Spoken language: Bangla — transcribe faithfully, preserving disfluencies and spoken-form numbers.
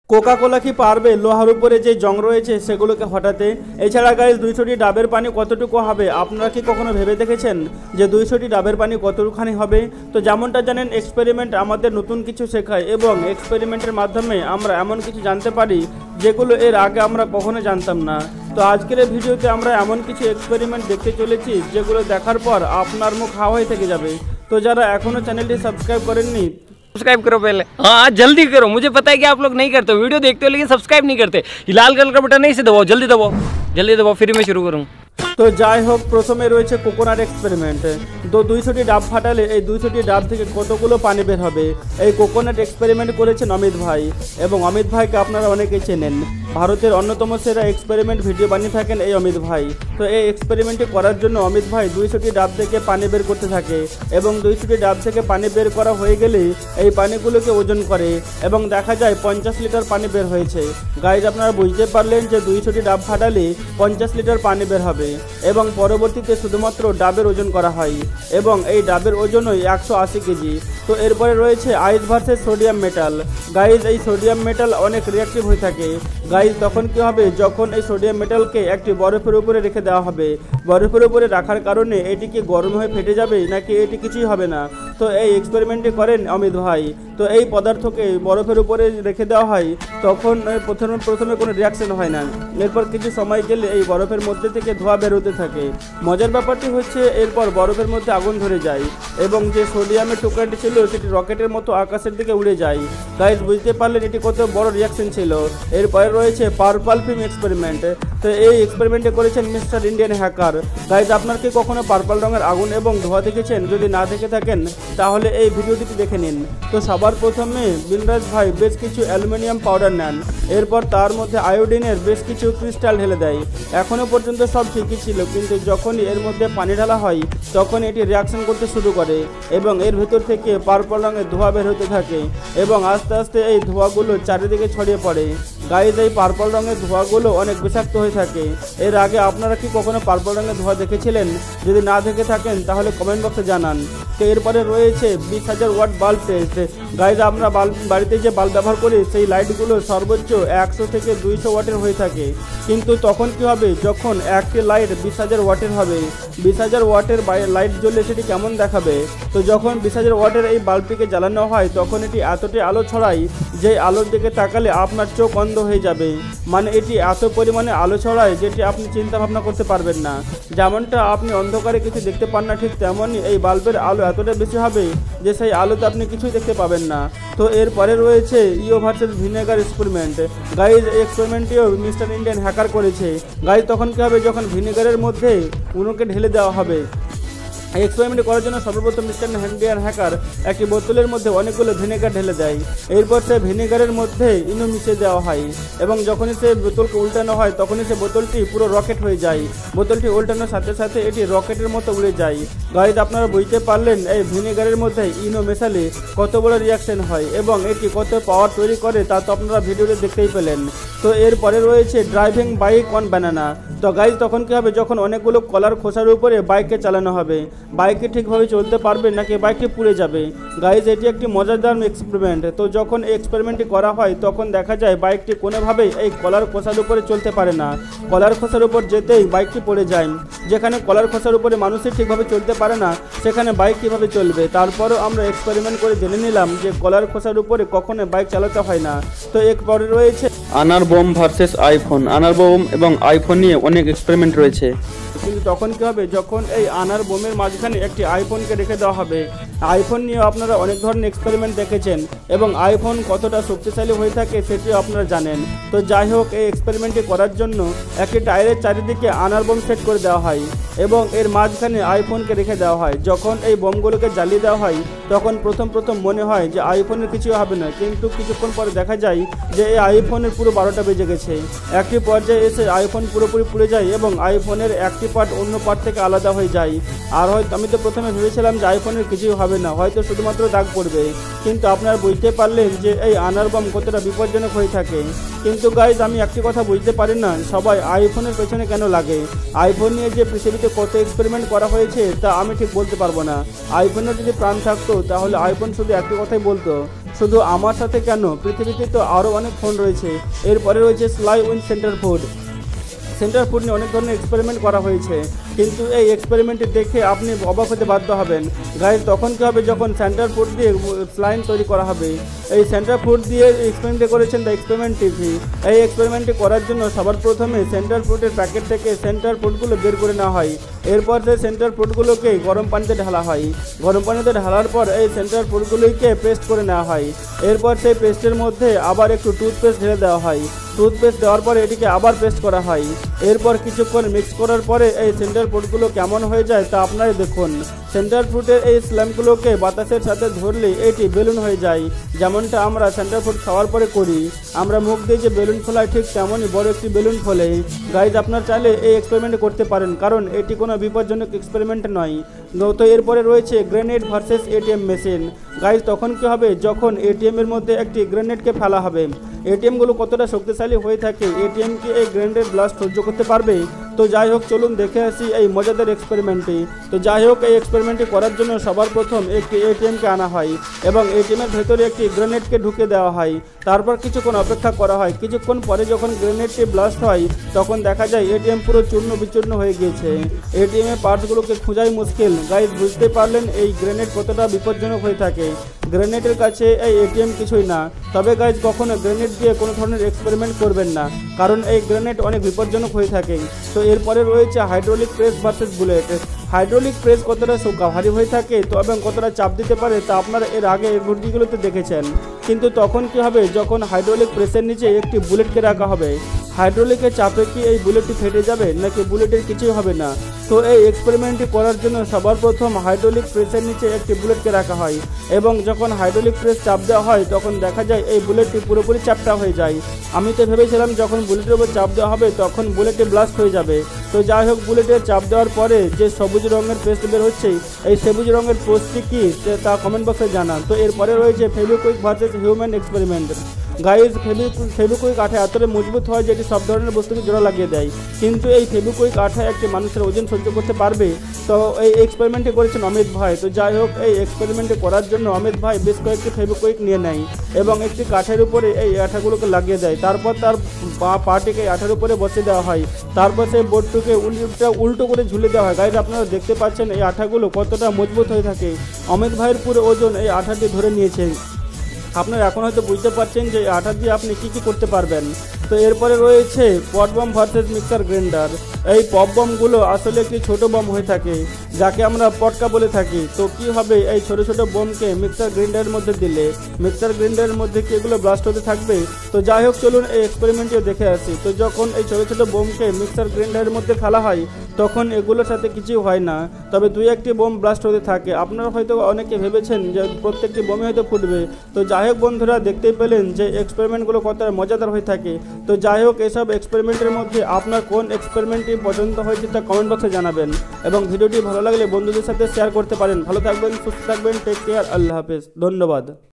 কোকা কোলা কি পারবে লোহার উপরে যে জং রয়েছে সেগুলোকে হটাতে? এছাড়া গাইস দুইশোটি ডাবের পানি কতটুকু হবে আপনারা কি কখনো ভেবে দেখেছেন যে দুইশোটি ডাবের পানি কতটুখানি হবে? তো যেমনটা জানেন, এক্সপেরিমেন্ট আমাদের নতুন কিছু শেখায় এবং এক্সপেরিমেন্টের মাধ্যমে আমরা এমন কিছু জানতে পারি যেগুলো এর আগে আমরা কখনো জানতাম না। তো আজকের এই ভিডিওতে আমরা এমন কিছু এক্সপেরিমেন্ট দেখতে চলেছি যেগুলো দেখার পর আপনার মুখ হাওয়াই থেকে যাবে। তো যারা এখনও চ্যানেলটি সাবস্ক্রাইব করেননি सब्सक्राइब करो पहले। हाँ जल्दी करो, मुझे पता है कि आप लोग नहीं करते, वीडियो देखते हो लेकिन सब्सक्राइब नहीं करते। ये लाल कलर का बटन नहीं से दबाओ, जल्दी दबाओ जल्दी दबाओ, फिर मैं शुरू करूँ। তো যাই হোক, প্রথমে রয়েছে কোকোনাট এক্সপেরিমেন্ট। তো দুইশোটি ডাব ফাটালে এই দুইশোটি ডাব থেকে কতগুলো পানি বের হবে? এই কোকোনাট এক্সপেরিমেন্ট করেছেন অমিত ভাই, এবং অমিত ভাইকে আপনারা অনেকেই চেনেন। ভারতের অন্যতম সেরা এক্সপেরিমেন্ট ভিডিও বানিয়ে থাকেন এই অমিত ভাই। তো এই এক্সপেরিমেন্টটি করার জন্য অমিত ভাই দুইশোটি ডাব থেকে পানি বের করতে থাকে, এবং দুইশোটি ডাব থেকে পানি বের করা হয়ে গেলে এই পানিগুলোকে ওজন করে এবং দেখা যায় পঞ্চাশ লিটার পানি বের হয়েছে। গাইজ আপনারা বুঝতে পারলেন যে দুইশোটি ডাব ফাটালে পঞ্চাশ লিটার পানি বের হবে, এবং পরবর্তীতে শুধুমাত্র ডাবের ওজন করা হয়, এবং এই ডাবের ওজনই একশো আশি কেজি। তো এরপরে রয়েছে ice versus sodium metal. Guys এই সোডিয়াম মেটাল অনেক রিয়াক্টিভ হয়ে থাকে। গাইজ তখন কি হবে, যখন এই সোডিয়াম মেটালকে একটি বরফের উপরে রেখে দেওয়া হবে, বরফের উপরে রাখার কারণে এটি কি গরম হয়ে ফেটে যাবে নাকি এটি কিছুই হবে না? তো এই এক্সপেরিমেন্টটি করেন অমিত ভাই। তো এই পদার্থকে বরফের উপরে রেখে দেওয়া হয়, তখন প্রথমে প্রথমে কোনো রিয়াকশন হয় না। এরপর কিছু সময় গেলে এই বরফের মধ্যে থেকে ধোঁয়া বেরোতে থাকে। মজার ব্যাপারটি হচ্ছে এরপর বরফের মধ্যে আগুন ধরে যায়, এবং যে সোডিয়ামের টুকরাটি ছিল সেটি রকেটের মতো আকাশের দিকে উড়ে যায়। গাইজ বুঝতে পারলেন এটি কত বড় রিয়াকশন ছিল। এরপরে রয়েছে পার্পল ফিল্ম এক্সপেরিমেন্ট। তো এই এক্সপেরিমেন্টে করেছেন মিস্টার ইন্ডিয়ান হ্যাকার। গাইজ আপনার কি কখনো পার্পল রঙের আগুন এবং ধোঁয়া দেখেছেন? যদি না দেখে থাকেন তাহলে এই ভিডিওটি দেখে নিন। তো সবার প্রথমে বিনরাজ ভাই বেশ কিছু অ্যালুমিনিয়াম পাউডার নেন, এরপর তার মধ্যে আয়োডিনের বেশ কিছু ক্রিস্টাল ঢেলে দেয়। এখনও পর্যন্ত সব ঠিকই ছিল, কিন্তু যখনই এর মধ্যে পানি ঢালা হয় তখন এটি রিয়াকশন করতে শুরু করে, এবং এর ভেতর থেকে পার্পল রঙের ধোঁয়া বের হতে থাকে, এবং আস্তে আস্তে এই ধোঁয়াগুলো চারিদিকে ছড়িয়ে পড়ে। গাইজ এই পার্পল রঙের ধোঁয়াগুলো অনেক বিষাক্ত হয়ে থাকে। এর আগে আপনারা কি কখনো পার্পল রঙের ধোঁয়া দেখেছিলেন? যদি না দেখে থাকেন তাহলে কমেন্ট বক্সে জানান। তো এরপরে রয়েছে বিশ হাজার ওয়াট বাল্ব টেস্ট। গাইজ আমরা বাল্ব বাড়িতে যে বাল্ব ব্যবহার করি সেই লাইটগুলো সর্বোচ্চ একশো থেকে দুইশো ওয়াটের হয়ে থাকে, কিন্তু তখন কি হবে যখন একটি লাইট বিশ হাজার ওয়াটের হবে? বিশ হাজার ওয়াটের লাইট জ্বললে সেটি কেমন দেখাবে? তো যখন বিশ হাজার ওয়াটের এই বাল্বটিকে জ্বালানো হয় তখন এটি এতটাই আলো ছড়ায় যে আলোর দিকে তাকালে আপনার চোখ অন্ধ হয়ে যাবে। মানে এটি এত পরিমাণে আলো ছড়ায় যেটি আপনি চিন্তা ভাবনা করতে পারবেন না। যেমনটা আপনি অন্ধকারে কিছু দেখতে পান না, ঠিক তেমনই এই বাল্বের আলো এতটা বেশি হবে যে সেই আলোতে আপনি কিছুই দেখতে পাবেন না। তো এরপরে রয়েছে ইও ভার্সেস ভিনেগার এক্সপেরিমেন্ট। গাইজ এই এক্সপেরিমেন্টটিও মিস্টার ইন্ডিয়ান হ্যাকার করেছে। গাইজ তখন কী হবে, যখন ভিনেগারের মধ্যে উনুকে ঢেলে দেওয়া হবে। এই এক্সপেরিমেন্ট করার জন্য সর্বপ্রথম মিস্টার ইন্ডিয়ান হ্যাকার একটি বোতলের মধ্যে অনেকগুলো ভিনেগার ঢেলে দেয়। এরপর সে ভিনেগারের মধ্যে ইনো মিশিয়ে দেওয়া হয়, এবং যখনই সে বোতলকে উল্টানো হয় তখনই সে বোতলটি পুরো রকেট হয়ে যায়। বোতলটি উল্টানোর সাথে সাথে এটি রকেটের মতো উড়ে যায়। গাইজ আপনারা বুঝতে পারলেন এই ভিনেগারের মধ্যে ইনো মেশালে কত বড় রিয়াকশন হয় এবং এটি কত পাওয়ার তৈরি করে তা তো আপনারা ভিডিওতে দেখতেই পেলেন। তো এরপরে রয়েছে ড্রাইভিং বাইক অন ব্যানানা। তো গাইজ তখন কী হবে, যখন অনেকগুলো কলার খোসার উপরে বাইককে চালানো হবে, বাইকে ঠিকভাবে চলতে পারবে নাকি বাইকটি পুড়ে যাবে? গাইজ এটি একটি মজাদার এক্সপেরিমেন্ট। তো যখন এই এক্সপেরিমেন্টটি করা হয় তখন দেখা যায় বাইকটি কোনোভাবেই এই কলার খোসার উপরে চলতে পারে না। কলার খোসার উপর যেতেই বাইকটি পড়ে যায়। যেখানে কলার খোসার উপরে মানুষই ঠিকভাবে চলতে পারে না সেখানে বাইক কীভাবে চলবে? তারপরও আমরা এক্সপেরিমেন্ট করে জেনে নিলাম যে কলার খোসার উপরে কখনো বাইক চালাতে হয় না। তো এরপরে রয়েছে আনার বোম ভার্সেস আইফোন। আনার বোম এবং আইফোন নিয়ে অনেক এক্সপেরিমেন্ট রয়েছে, কিন্তু তখন কী হবে, যখন এই আনার বোমের মাঝখানে একটি আইফোনকে রেখে দেওয়া হবে। আইফোন নিয়েও আপনারা অনেক ধরনের এক্সপেরিমেন্ট দেখেছেন, এবং আইফোন কতটা শক্তিশালী হয়ে থাকে সেটিও আপনারা জানেন। তো যাই হোক, এই এক্সপেরিমেন্টটি করার জন্য একটি টায়ারের চারিদিকে আনার বোম সেট করে দেওয়া হয়, এবং এর মাঝখানে আইফোনকে রেখে দেওয়া হয়। যখন এই বোমগুলোকে জ্বালিয়ে দেওয়া হয় তখন প্রথম প্রথম মনে হয় যে আইফোনের কিছু হবে না, কিন্তু কিছুক্ষণ পরে দেখা যায় যে এই আইফোনের পুরো বারোটা বেজে গেছে। একটি পর্যায়ে এসে আইফোন পুরোপুরি পুড়ে যায় এবং আইফোনের একটি পার্ট অন্য পার্ট থেকে আলাদা হয়ে যায়। আর হয়তো আমি তো প্রথমে ভেবেছিলাম যে আইফোনের কিছুই হবে না, হয়তো শুধুমাত্র দাগ পড়বে, কিন্তু আপনারা বুঝতে পারলেন যে এই আনার বম কতটা বিপজ্জনক হয়ে থাকে। কিন্তু গাইজ আমি একটি কথা বুঝতে পারি না, সবাই আইফোনের পেছনে কেন লাগে? আইফোন নিয়ে যে পৃথিবীতে কত এক্সপেরিমেন্ট করা হয়েছে তা আমি ঠিক বলতে পারবো না। আইফোনের যদি প্রাণ থাকতো তাহলে আইফোন শুধু একটি কথাই বলতো, শুধু আমার সাথে কেন, পৃথিবীতে তো আরও অনেক ফোন রয়েছে। এরপরে রয়েছে স্লাই উইন সেন্টার ফুড। সেন্টার ফুড নিয়ে অনেক ধরনের এক্সপেরিমেন্ট করা হয়েছে, কিন্তু এই এক্সপেরিমেন্টটি দেখে আপনি অবাক হতে বাধ্য হবেন। গাইজ তখন কী হবে, যখন সেন্টার ফুড দিয়ে স্লাইন তৈরি করা হবে। এই সেন্টার ফুড দিয়ে এক্সপেরিমেন্ট করেছেন দ্য এক্সপেরিমেন্ট টিভি। এই এক্সপেরিমেন্টটি করার জন্য সবার প্রথমে সেন্টার ফুডের প্যাকেট থেকে সেন্টার ফুডগুলো বের করে নেওয়া হয়। এরপর সেই সেন্টার ফুডগুলোকে গরম পানিতে ঢালা হয়। গরম পানিতে ঢালার পর এই সেন্টার ফুডগুলিকে পেস্ট করে নেওয়া হয়। এরপর সেই পেস্টের মধ্যে আবার একটু টুথপেস্ট ঢেলে দেওয়া হয়। টুথপেস্ট দেওয়ার পরে এটিকে আবার পেস্ট করা হয়। এরপর কিছুক্ষণ মিক্স করার পরে এই সেন্টার ফুডগুলো কেমন হয়ে যায় তা আপনারাই দেখুন। সেন্টার ফ্রুটের এই স্ল্যামগুলোকে বাতাসের সাথে ধরলে এটি বেলুন হয়ে যায়, যেমনটা আমরা সেন্টার ফ্রুট খাওয়ার পরে করি। আমরা মুখ দিয়ে যে বেলুন ফোলাই ঠিক তেমনই বড় একটি বেলুন ফোলে। গাইজ আপনার চাইলে এই এক্সপেরিমেন্ট করতে পারেন, কারণ এটি কোনো বিপজ্জনক এক্সপেরিমেন্ট নয়। তো এরপরে রয়েছে grenade versus ATM machine. Guys তখন কী হবে, যখন এটিএমের মধ্যে একটি গ্রেনেডকে ফেলা হবে। এটিএমগুলো কতটা শক্তিশালী হয়ে থাকে, এটিএম কি এই গ্রেনেড ব্লাস্ট সহ্য করতে পারবে? তো যাই হোক, চলুন দেখে আসি এই মজাদার এক্সপেরিমেন্টটি। তো যাই হোক, এই এক্সপেরিমেন্টটি করার জন্য সবার প্রথম একটি এটিএমকে আনা হয় এবং এটিএমের ভেতরে একটি গ্রেনেডকে ঢুকে দেওয়া হয়। তারপর কিছুক্ষণ অপেক্ষা করা হয়। কিছুক্ষণ পরে যখন গ্রেনেডটি ব্লাস্ট হয় তখন দেখা যায় এটিএম পুরো চূর্ণ বিচূর্ণ হয়ে গিয়েছে। এটিএমের পার্টসগুলোকে খোঁজাই মুশকিল। গাইজ বুঝতে পারলেন এই গ্রেনেড কতটা বিপজ্জনক হয়ে থাকে। গ্রেনেডের কাছে এই এটিএম কিছুই না। তবে গাইজ কখনো গ্রেনেড দিয়ে কোনো ধরনের এক্সপেরিমেন্ট করবেন না, কারণ এই গ্রেনেড অনেক বিপজ্জনক হয়ে থাকে। তো এরপরে রয়েছে hydraulic press versus bullet. Hydraulic press কতটা ভারী হয়ে থাকে তো এবং কতটা চাপ দিতে পারে তা আপনারা এর আগে এই ভিডিওগুলোতে দেখেছেন। কিন্তু তখন কি হবে, যখন হাইড্রোলিক প্রেসের নিচে একটি বুলেটকে রাখা হবে। হাইড্রোলিকের চাপে কি এই বুলেটটি ফেটে যাবে নাকি বুলেটের কিছুই হবে না? তো এই এক্সপেরিমেন্টটি করার জন্য সবার প্রথম হাইড্রোলিক প্রেসের নিচে একটি বুলেটকে রাখা হয় এবং যখন হাইড্রোলিক প্রেস চাপ দেওয়া হয় তখন দেখা যায় এই বুলেটটি পুরোপুরি চ্যাপ্টা হয়ে যায়। আমি তো ভেবেছিলাম যখন বুলেটের উপর চাপ দেওয়া হবে তখন বুলেটটি ব্লাস্ট হয়ে যাবে। তো যাই হোক, বুলেটের চাপ দেওয়ার পরে যে সবুজ রঙের পেস্ট বের হচ্ছে, এই সবুজ রঙের পোস্টটি কি তা কমেন্ট বক্সে জানান। তো এরপরে রয়েছে Fevikwik versus human experiment. Guys Fevikwik আঠা এতটা মজবুত হয় যে এটি সব ধরনের বস্তুকে জোড়া লাগিয়ে দেয়, কিন্তু এই ফেভিকুইক আঠা একটি মানুষের ওজন সহ্য করতে পারবে? তো এই এক্সপেরিমেন্টটি করেছেন অমিত ভাই। তো যাই হোক, এই এক্সপেরিমেন্টটি করার জন্য অমিত ভাই বেশ কয়েকটি ফেভিকুইক নিয়ে নেয় এবং একটি কাঠের উপরে এই আঠাগুলোকে লাগিয়ে দেয়। তারপর তার পাটিকে এই আঠার উপরে বসে দেওয়া হয়। তারপর সেই বোর্ডটিকে উল্টো উল্টো করে ঝুলে দেওয়া হয়। গাইজ আপনারা দেখতে পাচ্ছেন এই আঠাগুলো কতটা মজবুত হয়ে থাকে। অমিত ভাইয়ের পুরো ওজন এই আঠাটি ধরে নিয়েছে। আপনারা এখন হয়তো বুঝতে পারছেন যে এই আঠা দিয়ে আপনি কী কী করতে পারবেন। তো এরপরে রয়েছে pop bomb versus mixer grinder. এই পপ বমগুলো আসলে একটি ছোট বম হয়ে থাকে, যাকে আমরা পটকা বলে থাকি। তো কি হবে, এই ছোট ছোট বমকে মিক্সার গ্রাইন্ডারের মধ্যে দিলে মিক্সার গ্রাইন্ডারের মধ্যে কি এগুলো ব্লাস্ট হতে থাকবে? তো যাই হোক, চলুন এই এক্সপেরিমেন্টটিও দেখে আসি। তো যখন এই ছোট ছোট বোমকে মিক্সার গ্রাইন্ডারের মধ্যে ফেলা হয় তখন এগুলোর সাথে কিছুই হয় না, তবে দুই একটি বোম ব্লাস্ট হতে থাকে। আপনারা হয়তো অনেকে ভেবেছেন যে প্রত্যেকটি বোমে হয়তো ফুটবে। তো যাই হোক বন্ধুরা, দেখতেই পেলেন যে এক্সপেরিমেন্টগুলো কতটা মজাদার হয়ে থাকে। তো যাই হোক, এসব এক্সপেরিমেন্টের মধ্যে আপনার কোন এক্সপেরিমেন্টটি পছন্দ হয়েছে তা কমেন্ট বক্সে জানাবেন এবং ভিডিওটি ভালো লাগলে বন্ধুদের সাথে শেয়ার করতে পারেন। ভালো থাকবেন, সুস্থ থাকবেন, টেক কেয়ার, আল্লাহ হাফেজ, ধন্যবাদ।